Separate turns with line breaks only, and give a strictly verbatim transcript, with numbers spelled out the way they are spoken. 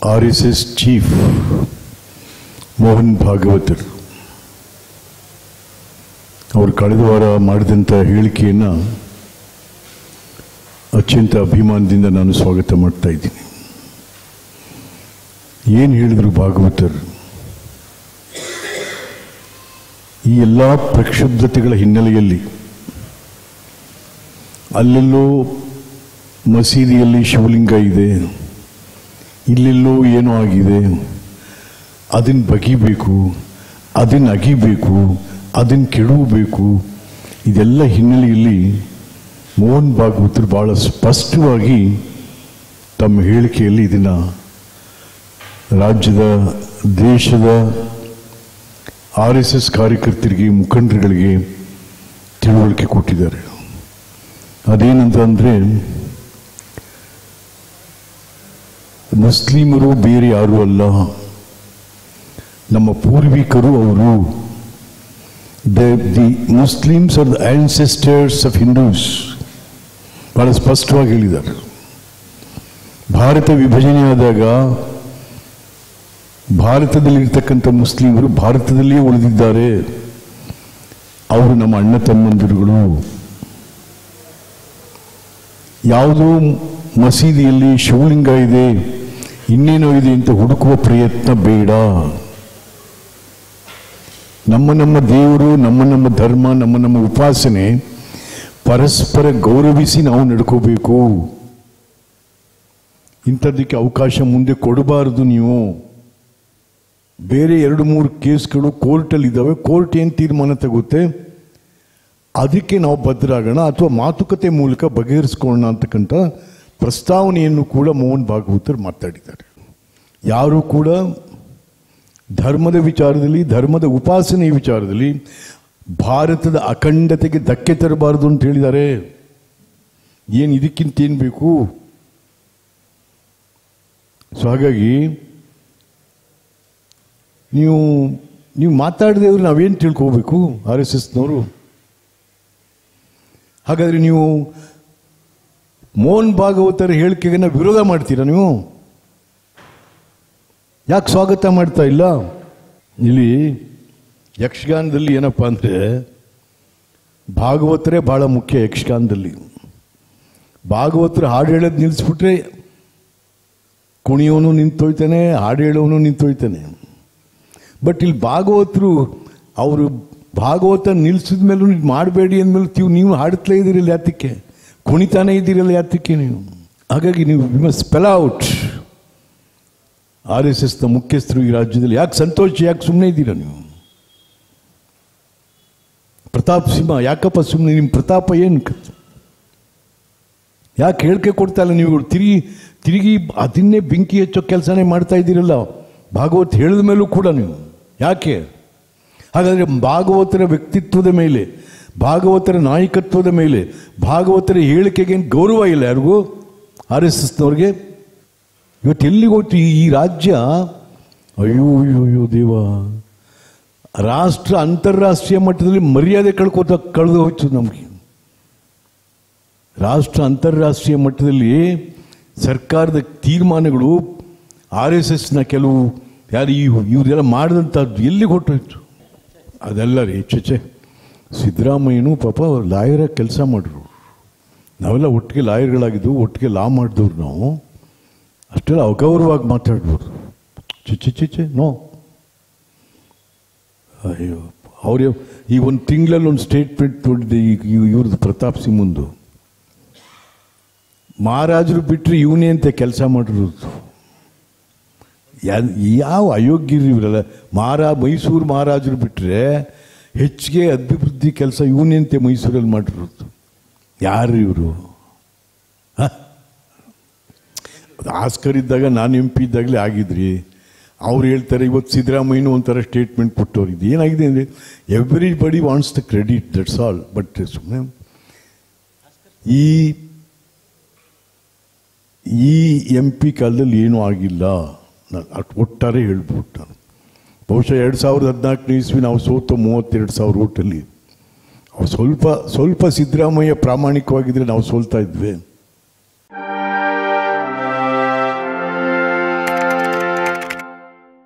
R S S chief Mohan Bhagwat ಅವರು ಕಳೆದ ವಾರ ಮಾಡಿದಂಥ ಹೇಳಿಕೆಯನ್ನು ಅತ್ಯಂತ ಅಭಿಮಾನದಿಂದ ನಾನು ಸ್ವಾಗತ ಮಾಡ್ತಾ ಇದ್ದೀನಿ. ಏನು ಹೇಳಿದರು ಭಾಗವತರು? ಈ ಎಲ್ಲ ಪ್ರಕ್ಷುಬ್ಧತೆಗಳ ಹಿನ್ನೆಲೆಯಲ್ಲಿ ಅಲ್ಲೆಲ್ಲೋ ಮಸೀದಿಯಲ್ಲಿ ಶಿವಲಿಂಗ ಇದೆ, ಇಲ್ಲೆಲ್ಲೋ ಏನೋ ಆಗಿದೆ, ಅದನ್ನು ಬಗಿಬೇಕು, ಅದನ್ನು ಅಗಿಬೇಕು, ಅದನ್ನು ಕೆಡವಬೇಕು. ಇದೆಲ್ಲ ಹಿನ್ನೆಲೆಯಲ್ಲಿ ಮೋಹನ್ ಭಾಗವತರು ಭಾಳ ಸ್ಪಷ್ಟವಾಗಿ ತಮ್ಮ ಹೇಳಿಕೆಯಲ್ಲಿ ಇದನ್ನು ರಾಜ್ಯದ ದೇಶದ ಆರ್ ಎಸ್ ಎಸ್ ಕಾರ್ಯಕರ್ತರಿಗೆ, ಮುಖಂಡರುಗಳಿಗೆ ತಿಳುವಳಿಕೆ ಕೊಟ್ಟಿದ್ದಾರೆ. ಅದೇನಂತಂದರೆ, ಮುಸ್ಲಿಮರು ಬೇರೆ ಯಾರೂ ಅಲ್ಲ, ನಮ್ಮ ಪೂರ್ವಿಕರು ಅವರು. The the Muslims are the ancestors of Hindus. ಭಾಳ ಸ್ಪಷ್ಟವಾಗಿ ಹೇಳಿದ್ದಾರೆ. ಭಾರತ ವಿಭಜನೆ ಆದಾಗ ಭಾರತದಲ್ಲಿರ್ತಕ್ಕಂಥ ಮುಸ್ಲಿಮರು ಭಾರತದಲ್ಲಿಯೇ ಉಳಿದಿದ್ದಾರೆ. ಅವರು ನಮ್ಮ ಅಣ್ಣ ತಮ್ಮಂದಿರುಗಳು. ಯಾವುದೋ ಮಸೀದಿಯಲ್ಲಿ ಶಿವಲಿಂಗ ಇದೆ, ಇನ್ನೇನೋ ಇದೆ ಅಂತ ಹುಡುಕುವ ಪ್ರಯತ್ನ ಬೇಡ. ನಮ್ಮ ನಮ್ಮ ದೇವರು, ನಮ್ಮ ನಮ್ಮ ಧರ್ಮ, ನಮ್ಮ ನಮ್ಮ ಉಪಾಸನೆ ಪರಸ್ಪರ ಗೌರವಿಸಿ ನಾವು ನಡ್ಕೋಬೇಕು. ಇಂಥದ್ದಕ್ಕೆ ಅವಕಾಶ ಮುಂದೆ ಕೊಡಬಾರದು. ನೀವು ಬೇರೆ ಎರಡು ಮೂರು ಕೇಸ್ಗಳು ಕೋರ್ಟಲ್ಲಿ ಇದ್ದಾವೆ, ಕೋರ್ಟ್ ಏನು ತೀರ್ಮಾನ ತಗುತ್ತೆ ಅದಕ್ಕೆ ನಾವು ಬದ್ಧರಾಗೋಣ ಅಥವಾ ಮಾತುಕತೆ ಮೂಲಕ ಬಗೆಹರಿಸ್ಕೊಳ್ಳೋಣ ಅಂತಕ್ಕಂಥ ಪ್ರಸ್ತಾವನೆಯನ್ನು ಕೂಡ ಮೋಹನ್ ಭಾಗವತರು ಮಾತಾಡಿದ್ದಾರೆ. ಯಾರೂ ಕೂಡ ಧರ್ಮದ ವಿಚಾರದಲ್ಲಿ, ಧರ್ಮದ ಉಪಾಸನೆಯ ವಿಚಾರದಲ್ಲಿ ಭಾರತದ ಅಖಂಡತೆಗೆ ಧಕ್ಕೆ ತರಬಾರದು ಅಂತ ಹೇಳಿದ್ದಾರೆ. ಏನು ಇದಕ್ಕಿಂತ ಏನು ಬೇಕು? ಸೊ ಹಾಗಾಗಿ ನೀವು ನೀವು ಮಾತಾಡದೇವ್ರು ನಾವೇನು ತಿಳ್ಕೋಬೇಕು? ಆರ್ ಎಸ್ ಎಸ್ನವರು. ಹಾಗಾದರೆ ನೀವು ಮೋಹನ್ ಭಾಗವತರ ಹೇಳಿಕೆಗೆ ವಿರೋಧ ಮಾಡ್ತೀರಾ? ನೀವು ಯಾಕೆ ಸ್ವಾಗತ ಮಾಡ್ತಾ ಇಲ್ಲ? ಇಲ್ಲಿ ಯಕ್ಷಗಾನದಲ್ಲಿ ಏನಪ್ಪ ಅಂದರೆ, ಭಾಗವತರೇ ಭಾಳ ಮುಖ್ಯ. ಯಕ್ಷಗಾನದಲ್ಲಿ ಭಾಗವತರು ಹಾಡು ಹೇಳೋದು ನಿಲ್ಲಿಸ್ಬಿಟ್ರೆ ಕುಣಿಯೋನು ನಿಂತೋಯ್ತಾನೆ, ಹಾಡು ಹೇಳೋನು ನಿಂತೋಯ್ತಾನೆ. ಬಟ್ ಇಲ್ಲಿ ಭಾಗವತರು ಅವರು ಭಾಗವತ ನಿಲ್ಲಿಸಿದ ಮೇಲೂ ಮಾಡಬೇಡಿ ಅಂದಮೇಲೆ ನೀವು ನೀವು ಹಾಡುತ್ತಲೇ ಇದ್ದೀರಲ್ಲ, ಯಾತಕ್ಕೆ? ಕುಣಿತಾನೆ ಇದ್ದೀರಲ್ಲ, ಯಾತಕ್ಕೆ ನೀವು? ಹಾಗಾಗಿ ನೀವು we must spell out. R S ಎಸ್ನ ಮುಖ್ಯಸ್ಥರು ಈ ರಾಜ್ಯದಲ್ಲಿ ಯಾಕೆ ಸಂತೋಷ, ಯಾಕೆ ಸುಮ್ಮನೆ ಇದ್ದೀರಾ ನೀವು? ಪ್ರತಾಪ್ ಸಿಂಹ ಯಾಕಪ್ಪ ಸುಮ್ಮನೆ? ನಿಮ್ಮ ಪ್ರತಾಪ ಏನು? ಯಾಕೆ ಹೇಳಿಕೆ ಕೊಡ್ತಾ ಇಲ್ಲ ನೀವು? ತಿರುಗಿ ತಿರುಗಿ ಅದನ್ನೇ ಬೆಂಕಿ ಹಚ್ಚೋ ಕೆಲಸನೇ ಮಾಡ್ತಾ ಇದ್ದೀರಲ್ಲ ಭಾಗವತ್ ಹೇಳಿದ ಮೇಲೂ ಕೂಡ ನೀವು. ಯಾಕೆ? ಹಾಗಾದರೆ ಭಾಗವತರ ವ್ಯಕ್ತಿತ್ವದ ಮೇಲೆ, ಭಾಗವತರ ನಾಯಕತ್ವದ ಮೇಲೆ, ಭಾಗವತರ ಹೇಳಿಕೆಗೆ ಗೌರವ ಇಲ್ಲ ಯಾರಿಗೂ? ಆರ್ ಎಸ್ ಎಸ್ನವ್ರಿಗೆ ಇವತ್ತು ಎಲ್ಲಿಗೆ ಹೋಯ್ತು ಈ ರಾಜ್ಯ? ಅಯ್ಯೋ ಅಯ್ಯೋ ಅಯ್ಯೋ ದೇವ, ರಾಷ್ಟ್ರ ಅಂತಾರಾಷ್ಟ್ರೀಯ ಮಟ್ಟದಲ್ಲಿ ಮರ್ಯಾದೆ ಕಳ್ಕೋತ ಕಳೆದು ಹೋಯ್ತು ನಮಗೆ. ರಾಷ್ಟ್ರ ಅಂತಾರಾಷ್ಟ್ರೀಯ ಮಟ್ಟದಲ್ಲಿ ಸರ್ಕಾರದ ತೀರ್ಮಾನಗಳು ಆರ್ ಎಸ್ ಎಸ್ನ ಕೆಲವು ಯಾರು ಇವರೆಲ್ಲ ಮಾಡಿದಂಥದ್ದು ಎಲ್ಲಿಗೆ ಹೊಟ್ಟೋಯ್ತು? ಅದೆಲ್ಲ ರೀ ಚಚೆ. ಸಿದ್ದರಾಮಯ್ಯನೂ ಪಾಪ ಲಾಯರಾಗಿ ಕೆಲಸ ಮಾಡಿದ್ರು. ನಾವೆಲ್ಲ ಒಟ್ಟಿಗೆ ಲಾಯರ್ಗಳಾಗಿದ್ದವು, ಒಟ್ಟಿಗೆ ಲಾ ಮಾಡಿದವ್ರು ನಾವು. ಅಷ್ಟೆಲ್ಲ ಅಗೌರವವಾಗಿ ಮಾತಾಡ್ಬೋದು. ಚಿಚ್ಚೆ ಚಿಚ್ಚೆ ನೋ. ಅಯ್ಯೋ, ಅವ್ರ ಈ ಒಂದು ತಿಂಗಳಲ್ಲಿ ಒಂದು ಸ್ಟೇಟ್ಮೆಂಟ್ ನೋಡಿದ್ದೆ ಇವ್ರದ್ದು ಪ್ರತಾಪ್ ಸಿಂಹಂದು. ಮಹಾರಾಜರು ಬಿಟ್ಟರೆ ಇವನೇ ಅಂತ ಕೆಲಸ ಮಾಡಿರೋದು. ಯಾವ ಅಯೋಗ್ಯರು ಇವರೆಲ್ಲ? ಮಹಾರಾ ಮೈಸೂರು ಮಹಾರಾಜರು ಬಿಟ್ಟರೆ ಹೆಚ್ಚಿಗೆ ಅಭಿವೃದ್ಧಿ ಕೆಲಸ ಇವನೇಂತೆ ಮೈಸೂರಲ್ಲಿ ಮಾಡಿರೋದು. ಯಾರು ಇವರು? ಆಸ್ಕರ್ ಇದ್ದಾಗ ನಾನು ಎಂ ಪಿ ಇದ್ದಾಗಲೇ ಆಗಿದ್ರಿ. ಅವ್ರು ಹೇಳ್ತಾರೆ ಇವತ್ತು ಸಿದ್ದರಾಮಯ್ಯನೂ ಒಂಥರ ಸ್ಟೇಟ್ಮೆಂಟ್ ಕೊಟ್ಟವ್ರು. ಇದು ಏನಾಗಿದೆ ಅಂದರೆ, everybody wants the credit, that's all. But ಸುಮ್ಮನೆ ಈ ಈ ಎಂ ಪಿ ಕಾಲದಲ್ಲಿ ಏನೂ ಆಗಿಲ್ಲ, ನಾನು ಒಟ್ಟಾರೆ ಹೇಳ್ಬಿಟ್ಟು. ನಾನು ಬಹುಶಃ ಎರಡು ಸಾವಿರದ ಹದಿನಾಲ್ಕನೇ ಇಸ್ವಿ ನಾವು ಸೋತ ಮೂವತ್ತೆರಡು ಸಾವಿರ ಓಟಲ್ಲಿ. ಅವ್ರು ಸ್ವಲ್ಪ ಸ್ವಲ್ಪ ಸಿದ್ದರಾಮಯ್ಯ ಪ್ರಾಮಾಣಿಕವಾಗಿದ್ದರೆ ನಾವು ಸೋಲ್ತಾ ಇದ್ವಿ.